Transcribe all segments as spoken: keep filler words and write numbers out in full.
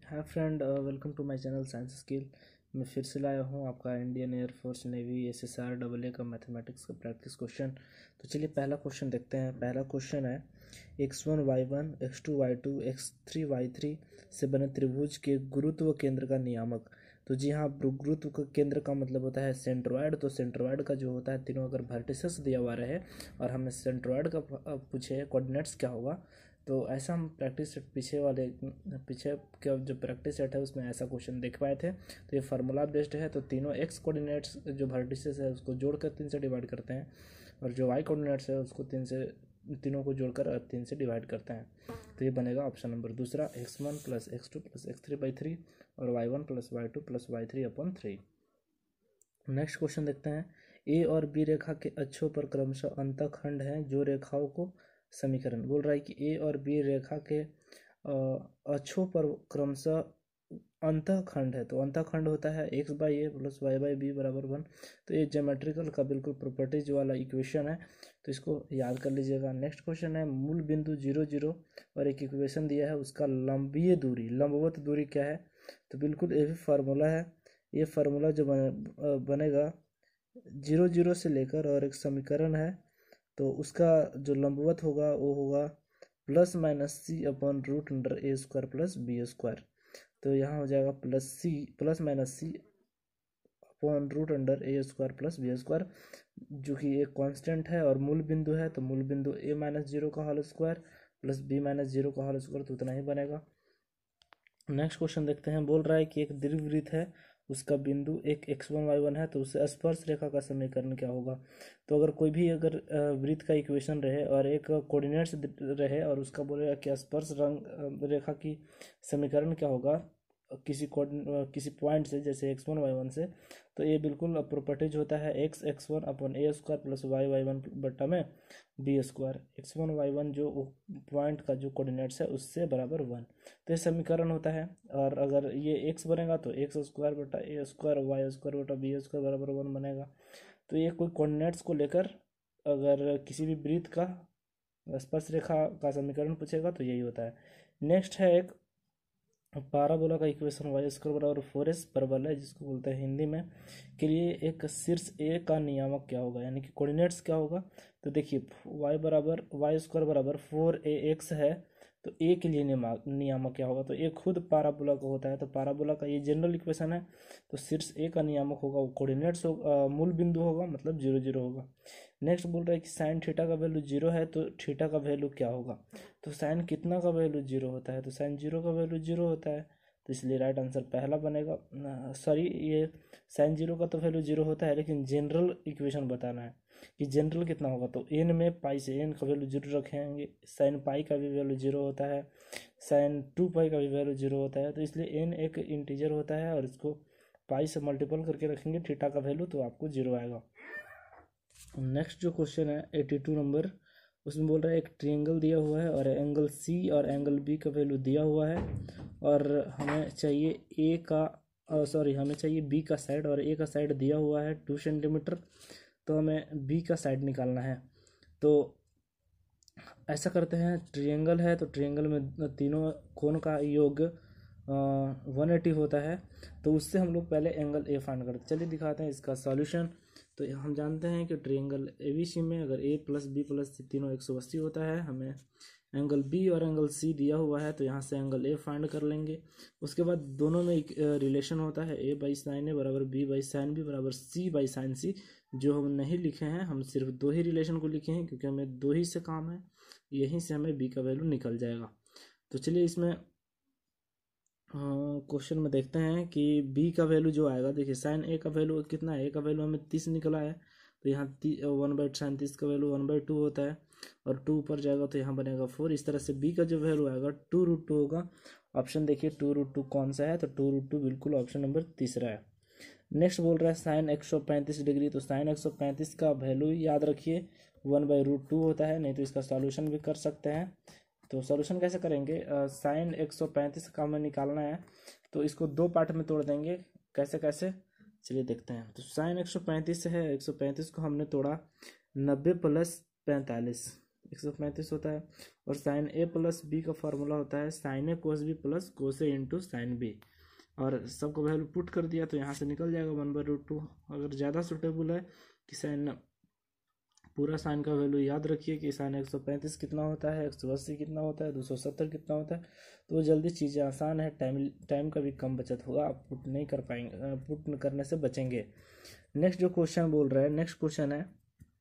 Hi friend, welcome to my channel science skill. मैं फिर से लाया हूँ आपका Indian air force navy S S R double A का मैथमेटिक्स का प्रैक्टिस क्वेश्चन। तो चलिए पहला क्वेश्चन देखते हैं। पहला क्वेश्चन है X one Y one X two Y two X three Y three से बने त्रिभुज के गुरुत्व केंद्र का नियामक। तो जी हाँ, गुरुत्व का केंद्र का मतलब होता है सेंट्रोइड। तो सेंट्रोइड का जो होता है तीनों अगर वर्टिसेस दिया हुआ रहे और हमें सेंट्रोइड का पूछे कोऑर्डिनेट्स क्या होगा, तो ऐसा हम प्रैक्टिस सेट पीछे वाले पीछे का जो प्रैक्टिस सेट है उसमें ऐसा क्वेश्चन देख पाए थे। तो ये फार्मूला बेस्ड है। तो तीनों एक्स कोऑर्डिनेट्स जो वर्टिसेस है उसको जोड़कर तीन से डिवाइड करते हैं और जो वाई कोऑर्डिनेट्स है उसको तीन से तीनों को जोड़कर तीन से डिवाइड करते हैं। तो ये बनेगा ऑप्शन नंबर दूसरा, X one plus X two plus X three by three और Y one plus Y two plus Y three upon three. Next question देखते हैं। ए और बी रेखा के अक्षों पर क्रमशः अंतःखंड हैं जो रेखाओं को समीकरण बोल रहा है कि ए और बी रेखा के अक्षों पर क्रमशः अंतःखंड है। तो अंतःखंड होता है X by A plus Y by B बराबर वन। तो ये ज्योमेट्रिकल का बिल्कुल प्रॉपर्टीज वाला इक्वेशन है, तो इसको याद कर लीजिएगा। नेक्स्ट क्वेश्चन है मूल बिंदु जीरो जीरो और एक इक्वेशन दिया है, उसका लंबीय दूरी लंबवत दूरी क्या है। तो बिल्कुल ये भी फार्मूला है। ये फार्मूला जो बने, बनेगा जीरो जीरो से लेकर और एक समीकरण है, तो उसका जो लंबवत होगा वो होगा plus minus C upon root under A square plus B square. तो यहाँ हो जाएगा plus C plus minus C upon root under A square plus B square, जो कि एक कांस्टेंट है और मूल बिंदु है। तो मूल बिंदु ए माइनस जीरो का whole square plus B minus zero का होल स्क्वायर, तो उतना ही बनेगा। नेक्स्ट क्वेश्चन देखते हैं। बोल रहा है कि एक दीर्घवृत्त है, उसका बिंदु एक एक्स वन वाई वन है, तो उससे स्पर्श रेखा का समीकरण क्या होगा। तो अगर कोई भी अगर वृत्त का इक्वेशन रहे और एक कोऑर्डिनेट्स रहे और उसका बोलेगा कि स्पर्श रंग रेखा की समीकरण क्या होगा किसी किसी पॉइंट से, जैसे एक्स वन वाई वन से, तो ये बिल्कुल प्रॉपर्टीज होता है X X one upon A square plus Y Y one बट्टा में B square. X one Y one जो पॉइंट का जो कोऑर्डिनेट्स है उससे बराबर वन, तो ये समीकरण होता है। और अगर ये एक्स बनेगा तो एक्स स्क्वायर बटा ए स्क्वायर वाई स्क्वायर बटा बी स्क्वायर बराबर वन बनेगा। तो ये कोई कोऑर्डिनेट्स को लेकर अगर किसी भी वृत्त का स्पर्श रेखा का समीकरण पूछेगा तो यही होता है। नेक्स्ट है एक पाराबोला का इक्वेशन वाई स्क्वायर बराबर फोर एस परबल है, जिसको बोलते हैं हिंदी में के लिए एक शीर्ष ए का नियामक क्या होगा, यानी कि कोऑर्डिनेट्स क्या होगा। तो देखिए वाई बराबर वाई स्क्वायर बराबर फोर ए एक्स है, तो ए के लिए नियामक क्या होगा। तो ए खुद पाराबोला का होता है, तो पाराबोला का ये जनरल इक्वेशन है। तो शीर्ष ए का नियामक होगा वो कोऑर्डिनेट्स होगा, मूल बिंदु होगा, मतलब जीरो जीरो होगा। नेक्स्ट बोल रहा है कि साइन थीटा का वैल्यू जीरो है, तो थीटा का वैल्यू क्या होगा। तो साइन कितना का वैल्यू जीरो होता है, तो साइन जीरो का वैल्यू जीरो होता है, तो इसलिए राइट आंसर पहला बनेगा। सॉरी, ये साइन जीरो का तो वैल्यू जीरो होता है, लेकिन जनरल इक्वेशन बताना है कि जनरल कितना होगा। तो एन में पाई से एन का वैल्यू जीरो रखेंगे, साइन पाई का भी वैल्यू जीरो होता है, साइन टू पाई का भी वैल्यू जीरो होता है। तो इसलिए एन एक इंटीजर होता है और इसको पाई से मल्टीपल करके रखेंगे थीटा का वैल्यू, तो आपको जीरो आएगा। नेक्स्ट जो क्वेश्चन है एटी टू नंबर, उसमें बोल रहा है एक ट्रायंगल दिया हुआ है और एंगल सी और एंगल बी का वैल्यू दिया हुआ है और हमें चाहिए ए का सॉरी हमें चाहिए बी का साइड और ए का साइड दिया हुआ है टू सेंटीमीटर, तो हमें बी का साइड निकालना है। तो ऐसा करते हैं, ट्रायंगल है तो ट्रायंगल में तीनों कोण का योग वन एटी होता है, तो उससे हम लोग पहले एंगल ए फाइंड करते हैं। चलिए दिखाते हैं इसका सॉल्यूशन। तो हम जानते हैं कि ट्रायंगल ए बी सी में अगर ए प्लस बी प्लस सी तीनों एक सौ अस्सी होता है, हमें एंगल बी और एंगल सी दिया हुआ है, तो यहाँ से एंगल ए फाइंड कर लेंगे। उसके बाद दोनों में एक रिलेशन होता है, ए बाई साइन ए बराबर बी बाई साइन बी बराबर सी बाई साइन सी, जो हम नहीं लिखे हैं, हम सिर्फ दो ही रिलेशन को लिखे हैं क्योंकि हमें दो ही से काम है, यहीं से हमें बी का वैल्यू निकल जाएगा। तो चलिए इसमें क्वेश्चन में देखते हैं कि बी का वैल्यू जो आएगा, देखिए साइन ए का वैल्यू कितना है, ए का वैल्यू हमें तीस निकला है, तो यहाँ वन बाई साइन तीस का वैल्यू वन बाई टू होता है और टू ऊपर जाएगा तो यहाँ बनेगा फोर। इस तरह से बी का जो वैल्यू आएगा टू रूट टू होगा। ऑप्शन देखिए टू रूट टू कौन सा है, तो टू रूट टू बिल्कुल ऑप्शन नंबर तीसरा है। नेक्स्ट बोल रहा है साइन एक सौ पैंतीस डिग्री, तो साइन एक सौ पैंतीस का वैल्यू याद रखिए वन बाई रूट टू होता है, नहीं तो इसका सॉल्यूशन भी कर सकते हैं। तो सॉल्यूशन कैसे करेंगे, साइन एक सौ पैंतीस का हमें निकालना है, तो इसको दो पार्ट में तोड़ देंगे। कैसे कैसे चलिए देखते हैं। तो साइन एक सौ पैंतीस है, एक सौ पैंतीस को हमने तोड़ा नब्बे प्लस पैंतालीस, एक सौ पैंतीस होता है। और साइन ए प्लस बी का फार्मूला होता है sine A cos B plus cos A into sine B. और सबको वैल्यू पुट कर दिया तो यहाँ से निकल जाएगा वन बाई रूट टू। अगर ज़्यादा सुटेबल है कि साइन पूरा साइन का वैल्यू याद रखिए कि साइन एक सौ पैंतीस कितना होता है, एक सौ अस्सी कितना होता है, दो सौ सत्तर कितना होता है, तो वो जल्दी चीज़ें आसान है, टाइम टाइम का भी कम बचत होगा, आप पुट नहीं कर पाएंगे, पुट करने से बचेंगे। नेक्स्ट जो क्वेश्चन बोल रहा है, नेक्स्ट क्वेश्चन है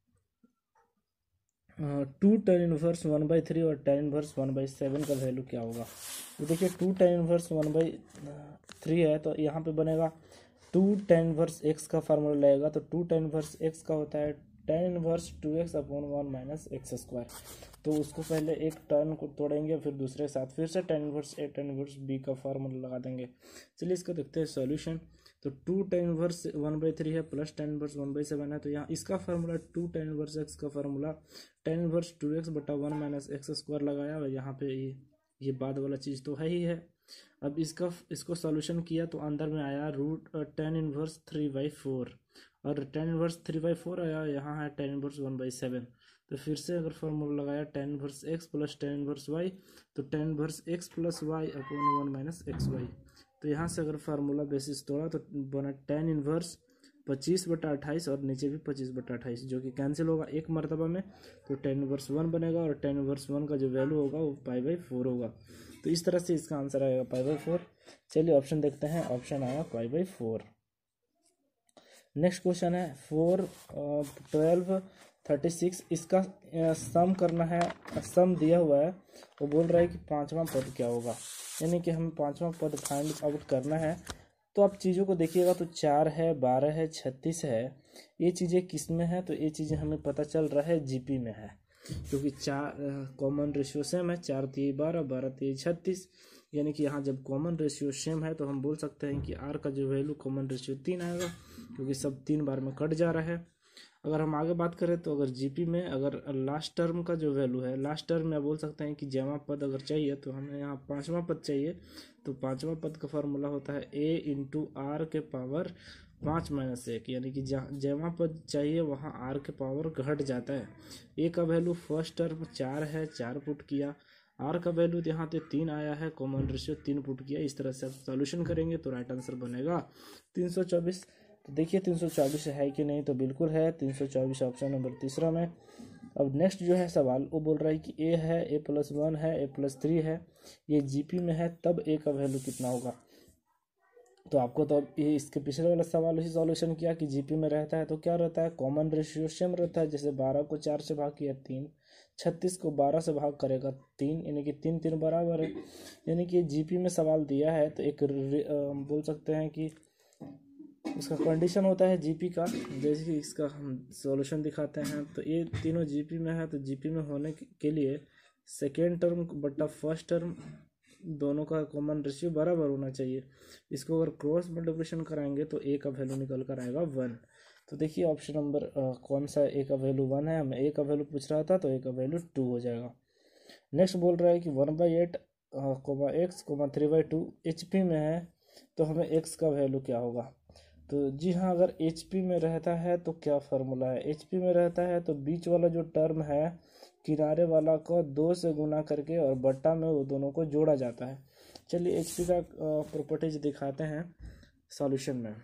two tan inverse one by three और tan inverse one by seven का वैल्यू क्या होगा। तो देखिए two tan inverse one by three है तो यहाँ पे बनेगा टू टेन इनवर्स एक्स का फार्मूला लगेगा। तो टू टेन इनवर्स एक्स का होता है tan inverse two x upon one minus x square. तो उसको पहले एक टर्न को तोड़ेंगे, फिर दूसरे के साथ फिर से tan inverse a tan inverse b का फार्मूला लगा देंगे। चलिए इसका देखते हैं सॉल्यूशन। तो two tan inverse one by three है plus tan inverse one by seven है। तो यहाँ इसका formula two tan inverse x का formula tan inverse two x बटा वन माइनस एक्स स्क्वायर लगाया और यहाँ पे ये ये बाद वाला चीज़ तो है ही है। अब इसका इसको सॉल्यूशन किया तो अंदर में आया root tan inverse three by four और tan inverse three by four आया, यहाँ है tan inverse one by seven. तो फिर से अगर फार्मूला लगाया tan inverse x plus tan inverse y, तो tan inverse x plus y upon one minus x y. तो यहाँ से अगर फार्मूला बेसिस तोड़ा तो बना टेन इनवर्स पच्चीस बटा अट्ठाईस और नीचे भी पच्चीस बटा अट्ठाईस, जो कि कैंसिल होगा एक मरतबा में। तो टेन इनवर्स वन बनेगा और टेन इनवर्स वन का जो वैल्यू होगा वो पाई बाई फोर होगा। तो इस तरह से इसका आंसर आएगा पाई बाई फोर। चलिए ऑप्शन देखते हैं, ऑप्शन आया pi by four. Next question है फोर ट्वेल्व थर्टी सिक्स, इसका सम करना है, सम दिया हुआ है, वो बोल रहा है कि पांचवा पद क्या होगा, यानी कि हमें पांचवा पद फाइंड आउट करना है। तो आप चीज़ों को देखिएगा तो चार है, बारह है, छत्तीस है, ये चीज़ें किस में है, तो ये चीज़ें हमें पता चल रहा है जीपी में है, क्योंकि चार कॉमन रेशियो सेम है, चार तीन बारह, बारह तीन छत्तीस, यानी कि यहाँ जब कॉमन रेशियो सेम है तो हम बोल सकते हैं कि आर का जो वैल्यू कॉमन रेशियो तीन आएगा, क्योंकि सब तीन बार में कट जा रहा है। अगर हम आगे बात करें तो अगर जीपी में अगर लास्ट टर्म का जो वैल्यू है, लास्ट टर्म में बोल सकते हैं कि जमा पद अगर चाहिए तो हमें यहाँ पांचवा पद चाहिए। तो पांचवा पद का फार्मूला होता है ए इंटू आर के पावर पाँच माइनस एक, यानी कि जहाँ जमा पद चाहिए वहाँ आर के पावर घट जाता है। ए का वैल्यू फर्स्ट टर्म चार है, चार पुट किया, आर का वैल्यू यहाँ पे तीन आया है, कॉमन रेशियो तीन पुट किया। इस तरह से आप सॉल्यूशन करेंगे तो राइट आंसर बनेगा तीन सौ चौबीस। तो देखिए तीन सौ चौबीस है कि नहीं, तो बिल्कुल है, तीन सौ चौबीस ऑप्शन नंबर तीसरा में। अब नेक्स्ट जो है सवाल वो बोल रहा है कि ए है, ए प्लस वन है, ए प्लस थ्री है, ये जीपी में है, तब ए का वैल्यू कितना होगा। तो आपको तो अब ये इसके पिछले वाला सवाल उसी सॉल्यूशन किया कि जीपी में रहता है तो क्या रहता है, कॉमन रेशियो सेम रहता है। जैसे बारह को चार से भाग किया तीन, छत्तीस को बारह से भाग करेगा तीन, यानी कि तीन तीन बराबर है, यानी कि जीपी में सवाल दिया है तो एक बोल सकते हैं कि उसका कंडीशन होता है जीपी का। जैसे कि इसका हम सॉल्यूशन दिखाते हैं तो ये तीनों जीपी में है, तो जीपी में होने के लिए सेकेंड टर्म बटा फर्स्ट टर्म दोनों का कॉमन रेशियो बराबर होना चाहिए। इसको अगर क्रॉस मल्टीप्लिकेशन कराएंगे तो ए का वैल्यू निकल कर आएगा वन। तो देखिए ऑप्शन नंबर आ, कौन सा ए का वैल्यू वन है, हमें ए का वैल्यू पूछ रहा था तो ए का वैल्यू टू हो जाएगा। नेक्स्ट बोल रहा है कि one by eight comma x comma three by two H P में है, तो हमें एक्स का वैल्यू क्या होगा। तो जी हाँ, अगर एच पी में रहता है तो क्या फार्मूला है, एच पी में रहता है तो बीच वाला जो टर्म है किनारे वाला को दो से गुना करके और बट्टा में वो दोनों को जोड़ा जाता है। चलिए एच पी का प्रॉपर्टीज दिखाते हैं सॉल्यूशन में।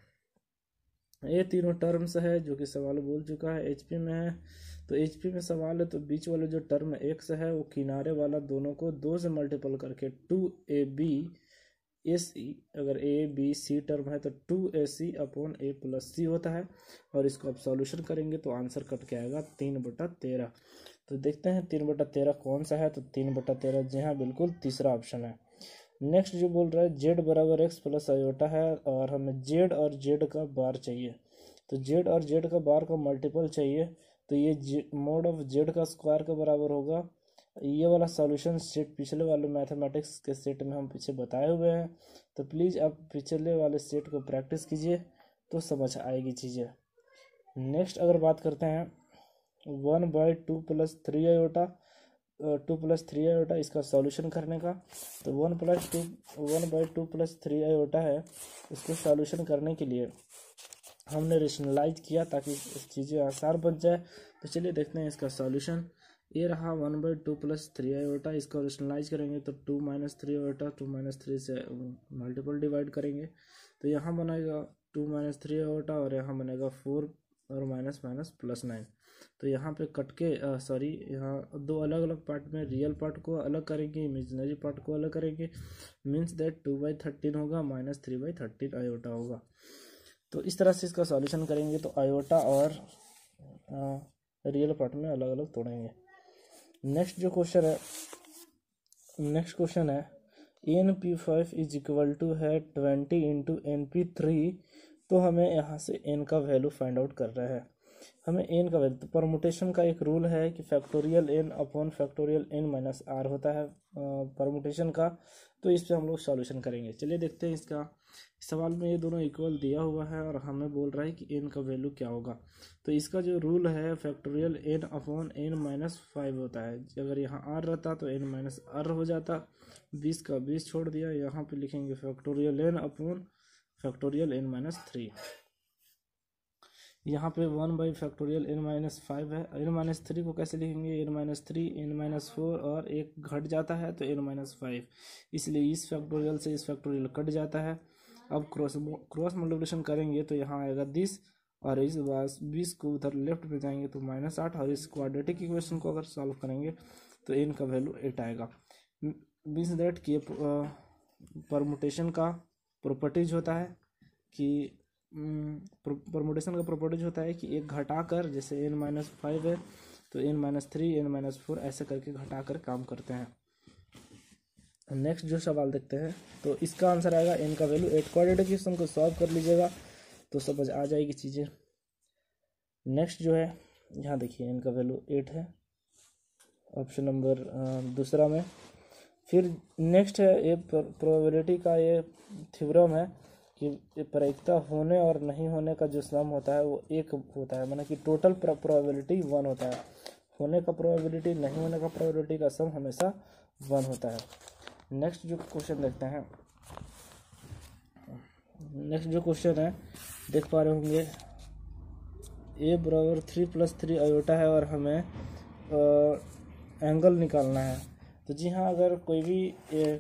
ये तीनों टर्म्स है जो कि सवाल बोल चुका है एच पी में है, तो एच पी में सवाल है तो बीच वाला जो टर्म एक्स है वो किनारे वाला दोनों को दो से मल्टीपल करके टू ए बी ए सी, अगर ए बी सी टर्म है तो two a c upon a plus c होता है। और इसको आप सॉल्यूशन करेंगे तो आंसर कट के आएगा तीन बटा तेरह। तो देखते हैं तीन बटा तेरह कौन सा है, तो तीन बटा तेरह जी हाँ बिल्कुल तीसरा ऑप्शन है। नेक्स्ट जो बोल रहा है जेड बराबर एक्स प्लस आयोटा है और हमें जेड और जेड का बार चाहिए, तो जेड और जेड का बार का मल्टीपल चाहिए, तो ये मोड ऑफ जेड का स्क्वायर के बराबर होगा। ये वाला सॉल्यूशन सेट पिछले वाले मैथमेटिक्स के सेट में हम पीछे बताए हुए हैं, तो प्लीज़ आप पिछले वाले सेट को प्रैक्टिस कीजिए तो समझ आएगी चीज़ें। नेक्स्ट अगर बात करते हैं one by two plus three iota two plus three iota इसका सॉल्यूशन करने का, तो one plus two one by two plus three iota है, इसको सॉल्यूशन करने के लिए हमने रेशनलाइज किया ताकि चीज़ें आसान बन जाए। तो चलिए देखते हैं इसका सॉल्यूशन। ये रहा one by two plus three iota, इसको रेशनलाइज करेंगे तो two minus three iota, two minus three से मल्टीपल डिवाइड करेंगे तो यहाँ बनेगा टू माइनस थ्री आयोटा और यहाँ बनेगा फोर और माइनस माइनस प्लस नाइन। तो यहाँ पे कट के सॉरी यहाँ दो अलग अलग पार्ट में रियल पार्ट को अलग करेंगे, इमेजिनरी पार्ट को अलग करेंगे, means that two by thirteen होगा minus three by thirteen iota होगा। तो इस तरह से इसका सॉल्यूशन करेंगे तो आयोटा और रियल पार्ट में अलग अलग तोड़ेंगे। नेक्स्ट जो क्वेश्चन है नेक्स्ट क्वेश्चन है n P five is equal to है twenty into n P three. तो हमें यहाँ से एन का वैल्यू फाइंड आउट कर रहा है, हमें एन का वैल्यू, तो परमुटेशन का एक रूल है कि factorial n upon factorial n minus r होता है परमुटेशन का। तो इस पे हम लोग सॉल्यूशन करेंगे। चलिए देखते हैं इसका। सवाल में ये दोनों इक्वल दिया हुआ है और हमें बोल रहा है कि एन का वैल्यू क्या होगा। तो इसका जो रूल है factorial n upon n minus five होता है। अगर यहाँ आर रहता तो एन माइनस आर हो जाता, बीस का बीस छोड़ दिया, यहाँ पे लिखेंगे factorial n upon factorial n minus three. यहाँ पे one by factorial n minus five है, एन माइनस थ्री को कैसे लिखेंगे, n minus three, n minus four और एक घट जाता है तो एन माइनस फाइव, इसलिए इस फैक्टोरियल से इस फैक्टोरियल कट जाता है। अब क्रॉस क्रॉस मल्टीप्लिकेशन करेंगे तो यहाँ आएगा दिस और इस बार बीस को उधर लेफ्ट में जाएंगे तो माइनस आठ, और इस क्वाड्रेटिक इक्वेशन को अगर सॉल्व करेंगे तो एन का वैल्यू एट आएगा। मीन्स दैट कि परमुटेशन का प्रॉपर्टीज होता है कि परमुटेशन का प्रॉपर्टीज होता है कि एक घटाकर, जैसे एन माइनस फाइव है तो n minus three, n minus four ऐसे करके घटाकर काम करते हैं। नेक्स्ट जो सवाल देखते हैं तो इसका आंसर आएगा एन का वैल्यू एट। क्वाड्रेटिक इक्वेशन को सॉल्व कर लीजिएगा तो समझ आ जाएगी चीज़ें। नेक्स्ट जो है यहाँ देखिए एन का वैल्यू एट है ऑप्शन नंबर दूसरा में। फिर नेक्स्ट है ये प्रोबेबिलिटी का ये थ्योरम है कि प्रायिकता होने और नहीं होने का जो सम होता है वो एक होता है, माना कि टोटल प्रोबेबिलिटी वन होता है, होने का प्रोबेबिलिटी नहीं होने का प्रोबेबिलिटी का सम हमेशा वन होता है। नेक्स्ट जो क्वेश्चन देखते हैं नेक्स्ट जो क्वेश्चन है देख पा रहे होंगे ए बराबर थ्री प्लस थ्री आयोटा है और हमें आ, एंगल निकालना है। तो जी हाँ, अगर कोई भी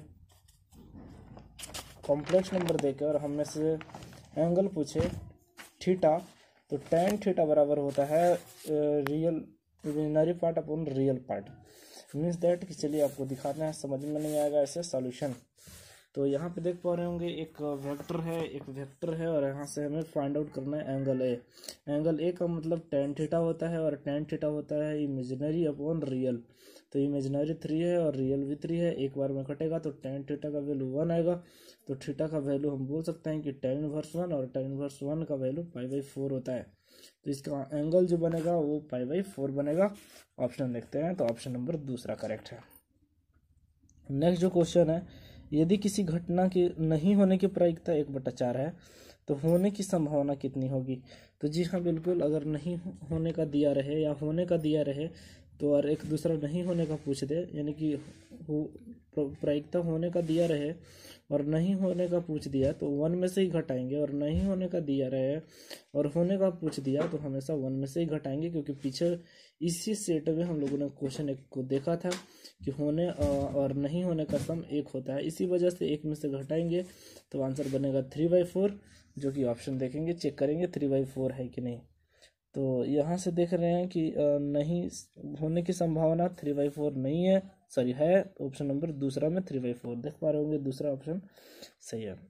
कॉम्प्लेक्स नंबर देकर और हमने से एंगल पूछे थीटा, तो टेन थीटा बराबर होता है real imaginary part upon real part. Means that कि चलिए आपको दिखाना है, समझ में नहीं आएगा ऐसे सॉल्यूशन। तो यहाँ पे देख पा रहे होंगे एक वेक्टर है एक वेक्टर है और यहाँ से हमें फाइंड आउट करना है एंगल ए। एंगल ए का मतलब टेन थीटा होता है और टेन थीटा होता है इमेजिनरी अपॉन रियल। तो इमेजिनरी थ्री है और रियल भी थ्री है, एक बार में कटेगा तो टेन थीटा का वैल्यू वन आएगा। तो थीटा का वैल्यू हम बोल सकते हैं कि टेन इनवर्स वन, और टेन इनवर्स वन का वैल्यू पाई बाई फोर होता है। तो इसका एंगल जो बनेगा वो पाई बाई फोर बनेगा। ऑप्शन देखते हैं तो ऑप्शन नंबर दूसरा करेक्ट है। नेक्स्ट जो क्वेश्चन है, यदि किसी घटना के नहीं होने की प्रायिकता एक बटा चार है तो होने की संभावना कितनी होगी। तो जी हाँ बिल्कुल, अगर नहीं होने का दिया रहे या होने का दिया रहे तो और एक दूसरा नहीं होने का पूछ दे, यानी कि हो प्रायिकता होने का दिया रहे और नहीं होने का पूछ दिया तो वन में से ही घटाएंगे, और नहीं होने का दिया रहे और होने का पूछ दिया तो हमेशा वन में से ही घटाएंगे, क्योंकि पीछे इसी सेट में हम लोगों ने क्वेश्चन एक को देखा था कि होने और नहीं होने का सम एक होता है, इसी वजह से एक में से घटाएंगे तो आंसर बनेगा थ्री बाई फोर, जो कि ऑप्शन देखेंगे चेक करेंगे थ्री बाई फोर है कि नहीं। तो यहाँ से देख रहे हैं कि नहीं होने की संभावना थ्री बाई फोर नहीं है, सॉरी है, ऑप्शन नंबर दूसरा में थ्री बाई फोर देख पा रहे होंगे, दूसरा ऑप्शन सही है।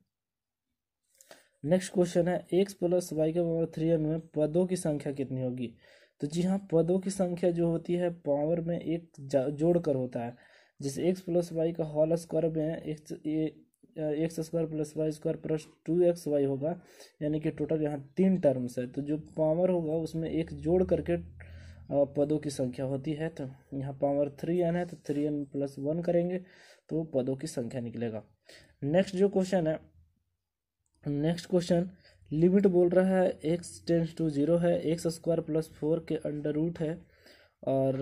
नेक्स्ट क्वेश्चन है एक्स प्लस वाई के पावर थ्री एन में पदों की संख्या कितनी होगी। तो जी हाँ, पदों की संख्या जो होती है पावर में एक जोड़कर होता है, जैसे एक्स प्लस वाई का होल स्क्वायर में x x square plus y square plus two x y होगा, यानी कि टोटल यहाँ तीन टर्म्स है। तो जो पावर होगा उसमें एक जोड़ करके पदों की संख्या होती है। तो यहाँ पावर थ्री एन है तो थ्री एन प्लस वन करेंगे तो पदों की संख्या निकलेगा। नेक्स्ट जो क्वेश्चन है नेक्स्ट क्वेश्चन लिमिट बोल रहा है एक्स टेंस टू जीरो है, एक्स स्क्वायर प्लस फोर के अंडर रूट है, और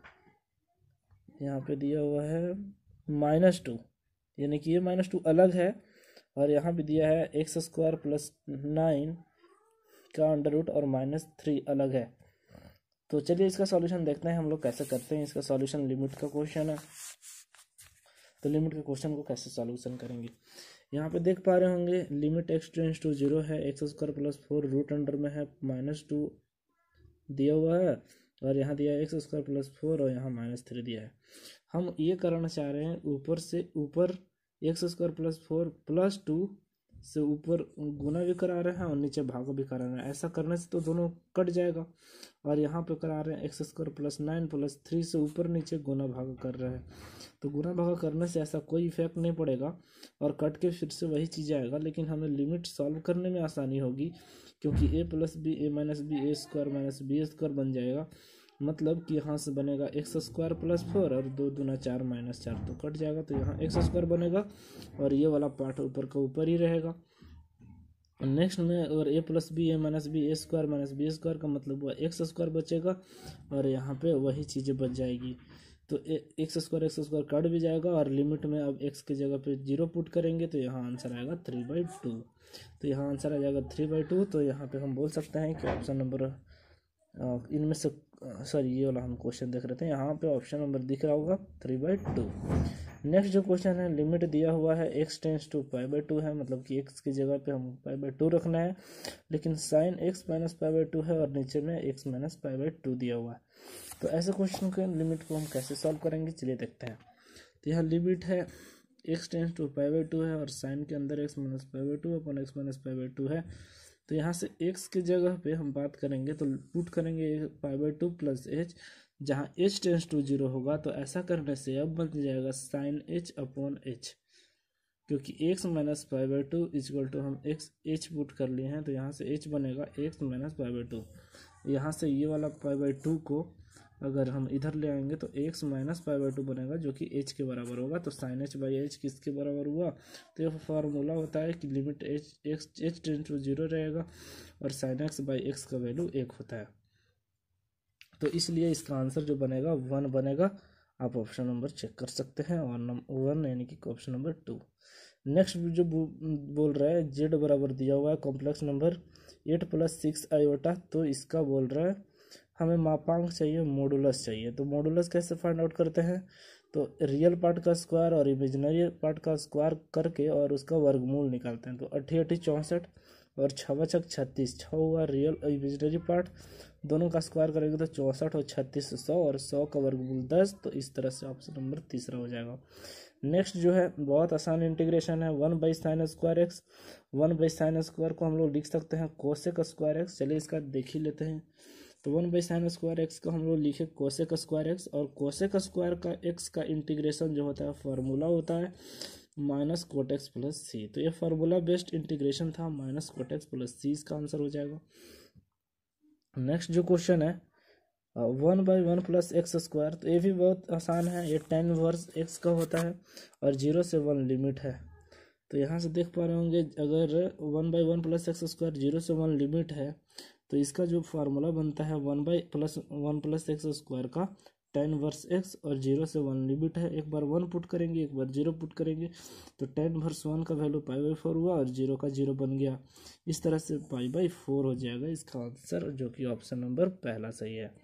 यहाँ पे दिया हुआ है माइनस टू, यानी कि ये माइनस टू अलग है, और यहाँ पे दिया है एक्स स्क्वायर प्लस नाइन का अंडर रूट और माइनस थ्री अलग है। तो चलिए इसका सॉल्यूशन देखते हैं हम लोग कैसे करते हैं इसका सॉल्यूशन। लिमिट का क्वेश्चन है, तो लिमिट के क्वेश्चन को कैसे सॉल्यूशन करेंगे। यहाँ पे देख पा रहे होंगे limit x tends to zero है, x square plus four root under में है माइनस टू दिया हुआ है, और यहाँ दिया है एक्स स्क्वायर प्लस फोर और यहाँ माइनस थ्री दिया है। हम ये करना चाह रहे हैं ऊपर से ऊपर x square plus four plus two से ऊपर गुना भी करा रहे हैं और नीचे भाग भी करा रहे हैं। ऐसा करने से तो दोनों कट जाएगा, और यहाँ पे करा रहे हैं x square plus nine plus three से ऊपर नीचे गुना भाग कर रहे हैं। तो गुना भाग करने से ऐसा कोई इफेक्ट नहीं पड़ेगा और कट के फिर से वही चीज़ आएगा, लेकिन हमें लिमिट सॉल्व करने में आसानी होगी, क्योंकि a plus b a minus b a square minus b square बन जाएगा। मतलब कि यहाँ से बनेगा एक्स स्क्वायर प्लस फोर और दो दूना चार माइनस चार तो कट जाएगा, तो यहाँ एक्स स्क्वायर बनेगा और ये वाला पार्ट ऊपर का ऊपर ही रहेगा। नेक्स्ट में अगर ए plus b a minus b a square minus b square का मतलब हुआ एक्स स्क्वायर बचेगा और यहाँ पे वही चीज़ें बच जाएगी। तो x square x square cut भी जाएगा और लिमिट में अब एक्स की जगह पे जीरो पुट करेंगे तो यहाँ आंसर आएगा थ्री बाई टू। तो यहाँ आंसर आ जाएगा थ्री बाई टू। तो यहाँ पे हम बोल सकते हैं कि ऑप्शन नंबर इनमें से सॉरी ये वाला हम क्वेश्चन देख रहे थे, यहाँ पे ऑप्शन नंबर दिख रहा होगा थ्री बाई टू। नेक्स्ट जो क्वेश्चन है लिमिट दिया हुआ है x tends to pi by two है, मतलब कि एक्स की जगह पे हम पाई बाई टू रखना है, लेकिन sine x minus pi by two है और नीचे में x minus pi by two दिया हुआ है। तो ऐसे क्वेश्चन के लिमिट को हम कैसे सॉल्व करेंगे चलिए देखते हैं। तो यहाँ लिमिट है x tends to pi by two है और साइन के अंदर x minus pi by two upon x minus pi by two है। तो यहाँ से x की जगह पे हम बात करेंगे तो पुट करेंगे pi by two plus h, जहाँ h टेंस टू जीरो होगा। तो ऐसा करने से अब बन जाएगा साइन h अपॉन एच, क्योंकि x minus pi by two is equal to हम x h पुट कर लिए हैं, तो यहाँ से h बनेगा x minus pi by two. यहाँ से ये वाला पाई बाई टू को अगर हम इधर ले आएंगे तो x minus pi by two बनेगा जो कि h के बराबर होगा। तो साइन h बाई एच किसके बराबर हुआ, तो ये फार्मूला होता है कि limit h x h tends to zero रहेगा और साइन x बाई एक्स का वैल्यू एक होता है। तो इसलिए इसका आंसर जो बनेगा वन बनेगा। आप ऑप्शन नंबर चेक कर सकते हैं और नंबर वन यानी कि ऑप्शन नंबर टू। नेक्स्ट जो बोल रहा है जेड बराबर दिया हुआ है complex number eight plus six iota, तो इसका बोल रहा है हमें मापांक चाहिए, मॉडुलस चाहिए। तो मॉडुलस कैसे फाइंड आउट करते हैं, तो रियल पार्ट का स्क्वायर और इमेजिनरी पार्ट का स्क्वायर करके और उसका वर्गमूल निकालते हैं। तो अट्ठी अट्ठी चौंसठ और छवा छक छत्तीस, छः हुआ रियल और इमेजिनरी पार्ट, दोनों का स्क्वायर करेंगे तो चौंसठ और छत्तीस सौ और सौ का वर्गमूल दस। तो इस तरह से ऑप्शन नंबर तीसरा हो जाएगा। नेक्स्ट जो है बहुत आसान इंटीग्रेशन है, one by sine square x, one by sine square को हम लोग लिख सकते हैं कोसेक स्क्वायर एक्स। चलिए इसका देख ही लेते हैं। तो one by sine square x को हम लोग लिखे कोसेक स्क्वायर एक्स, और कोसेक स्क्वायर का एक्स का इंटीग्रेशन जो होता है फार्मूला होता है minus cot x plus c. तो ये फार्मूला बेस्ड इंटीग्रेशन था, minus cot x plus c इसका आंसर हो जाएगा। नेक्स्ट जो क्वेश्चन है one by one plus x square, तो ये भी बहुत आसान है, ये टेन वर्स एक्स का होता है और जीरो से वन लिमिट है। तो यहाँ से देख पा रहे होंगे अगर one by one plus x square zero से वन लिमिट है तो इसका जो फार्मूला बनता है one by plus one plus x square का टेन वर्स एक्स और जीरो से वन लिमिट है। एक बार वन पुट करेंगे एक बार जीरो पुट करेंगे तो टेन वर्स वन का वैल्यू पाई बाई फोर हुआ और जीरो का जीरो बन गया। इस तरह से पाई बाई फोर हो जाएगा इसका आंसर, जो कि ऑप्शन नंबर पहला सही है।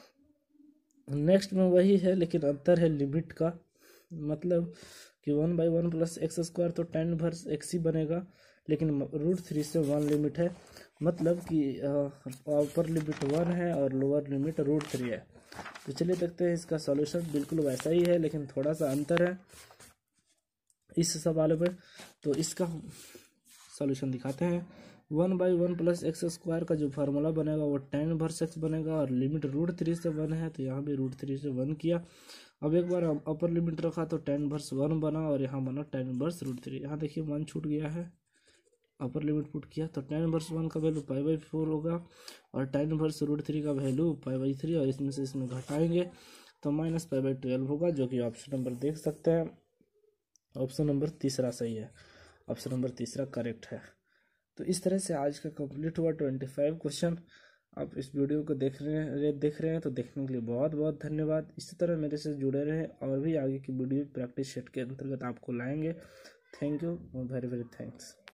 नेक्स्ट में वही है लेकिन अंतर है लिमिट का, मतलब कि one by one plus x square तो टेन वर्स एक्स ही बनेगा, लेकिन रूट थ्री से वन लिमिट है, मतलब कि अपर लिमिट वन है और लोअर लिमिट रूट थ्री है। तो चलिए देखते हैं इसका सॉल्यूशन, बिल्कुल वैसा ही है लेकिन थोड़ा सा अंतर है इस सवाल में। तो इसका सॉल्यूशन दिखाते हैं। One by one plus x square का जो फार्मूला बनेगा वो टेन वर्स एक्स बनेगा और लिमिट रूट थ्री से वन है, तो यहाँ भी रूट थ्री से वन किया। अब एक बार अपर लिमिट रखा तो टेन वर्स वन बना और यहाँ बना टेन वर्स रूट थ्री। यहाँ देखिए वन छूट गया है, अपर लिमिट पुट किया तो टेन वर्स वन का वैल्यू पाई बाई फोर होगा और टेन वर्स रूट थ्री का वैल्यू पाई बाई थ्री, और इसमें से इसमें घटाएंगे तो माइनस पाई बाई ट्वेल्व होगा, जो कि ऑप्शन नंबर देख सकते हैं ऑप्शन नंबर तीसरा सही है, ऑप्शन नंबर तीसरा करेक्ट है। तो इस तरह से आज का कंप्लीट हुआ ट्वेंटी फाइव क्वेश्चन। आप इस वीडियो को देख रहे हैं देख रहे हैं तो देखने के लिए बहुत बहुत धन्यवाद। इसी तरह मेरे से जुड़े रहें और भी आगे की वीडियो प्रैक्टिस सेट के अंतर्गत आपको लाएंगे। Thank you, very very thanks.